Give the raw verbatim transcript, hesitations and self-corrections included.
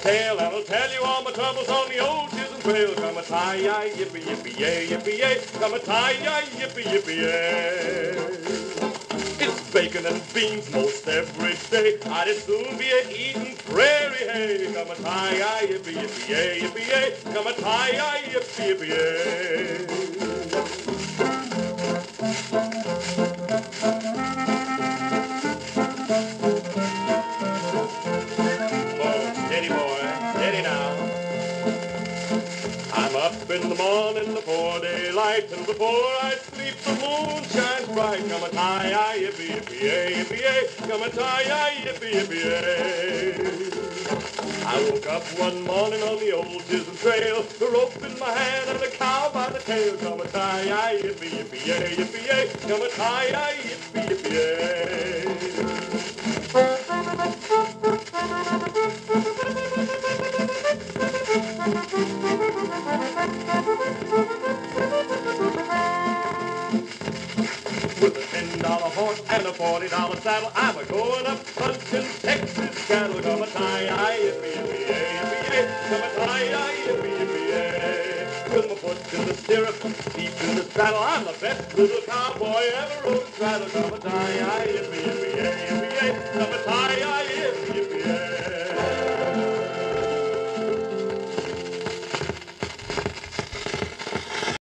tail, and I'll tell you all my troubles on the old Chisholm Trail. Come a tie-yi, yippee, yippee, yay, yippee, yay. Come a tie-yi, yippee, yippee, yay. It's bacon and beans most every day. I'd as soon be a eating prairie hay. Come a tie-yi, yippee, yippee, yay, yippee, yay. Come a tie-yi, yippee, yippee, yay. Up in the morning before daylight, and before I sleep the moon shines bright. Come a tie-yi, yippee, yippee, yay, yippee, yay. Come a tie-yi, yippee, yippee, yay. I woke up one morning on the old Chisholm Trail, the rope in my hand and the cow by the tail. Come a tie-yi, yippee, yippee, yay, yippee, yay. Come a tie-yi, yippee, yippee, yay. With a ten dollar horse and a forty dollar saddle, I'm a going up hunting Texas cattle. Come a tie-yi, yippee, yippee, yay, yippee, yay. Come a tie-yi, yippee, yippee, yay. With my foot in the stirrup, deep in the saddle, I'm the best little cowboy ever rode a saddle. Come a tie-yi, yippee, yippee, yay, yippee, yay. Come a tie-yi, yippee, yippee, yay.